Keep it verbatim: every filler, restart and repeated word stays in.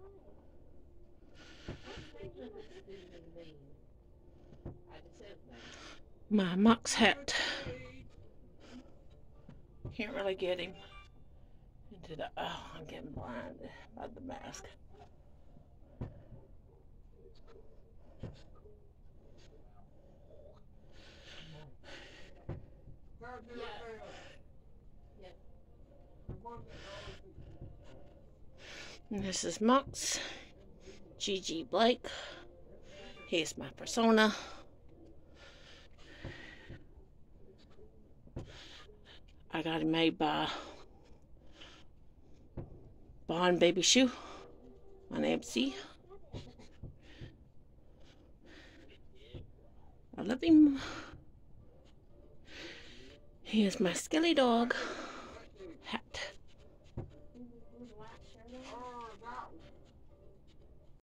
My Mox hat. Can't really get him into the, oh, I'm getting blinded by the mask. And this is Mox, G G Blake. Here's my persona. I got it made by Bonbabyshoe. My name's C. I love him. Here's my skullydog hat.